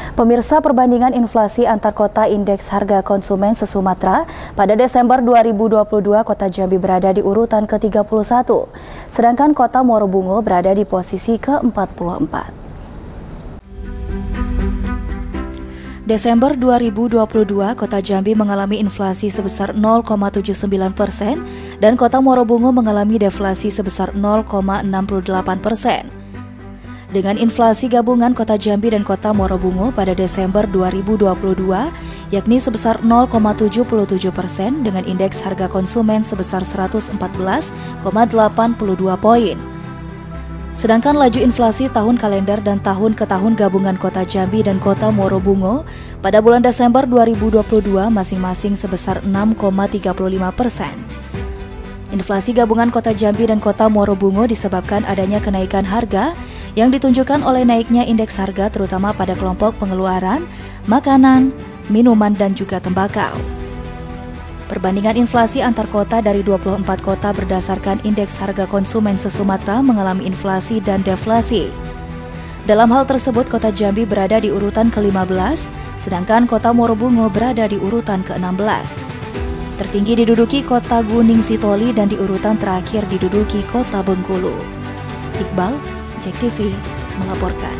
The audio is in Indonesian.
Pemirsa, perbandingan inflasi antar kota indeks harga konsumen se-Sumatera pada Desember 2022, Kota Jambi berada di urutan ke-31, sedangkan Kota Morobungo berada di posisi ke-44. Desember 2022, Kota Jambi mengalami inflasi sebesar 0,79% dan Kota Morobungo mengalami deflasi sebesar 0,68%. Dengan inflasi gabungan Kota Jambi dan Kota Morobungo pada Desember 2022, yakni sebesar 0,77% dengan indeks harga konsumen sebesar 114,82 poin. Sedangkan laju inflasi tahun kalender dan tahun ke tahun gabungan Kota Jambi dan Kota Morobungo pada bulan Desember 2022 masing-masing sebesar 6,35%. Inflasi gabungan Kota Jambi dan Kota Morobungo disebabkan adanya kenaikan harga yang ditunjukkan oleh naiknya indeks harga terutama pada kelompok pengeluaran, makanan, minuman, dan juga tembakau. Perbandingan inflasi antar kota dari 24 kota berdasarkan indeks harga konsumen se-Sumatera mengalami inflasi dan deflasi. Dalam hal tersebut, Kota Jambi berada di urutan ke-15, sedangkan Kota Morobungo berada di urutan ke-16. Tertinggi diduduki Kota Gunung Sitoli dan di urutan terakhir diduduki Kota Bengkulu. Iqbal, JEK TV melaporkan.